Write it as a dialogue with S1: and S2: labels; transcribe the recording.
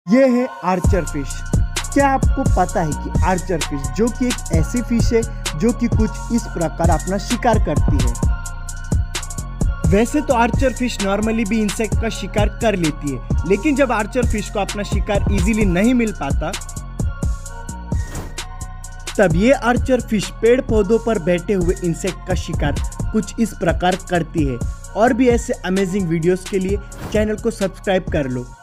S1: ये है Archer fish. क्या आपको पता है कि आर्चर फिश जो कि एक ऐसी फिश है जो कि कुछ इस प्रकार अपना शिकार करती है। वैसे तो आर्चर फिश नॉर्मली भी इंसेक्ट का शिकार कर लेती है, लेकिन जब आर्चर फिश को अपना शिकार इजीली नहीं मिल पाता तब ये आर्चर फिश पेड़ पौधों पर बैठे हुए इंसेक्ट का शिकार कुछ इस प्रकार करती है। और भी ऐसे अमेजिंग वीडियोस के लिए चैनल को सब्सक्राइब कर लो।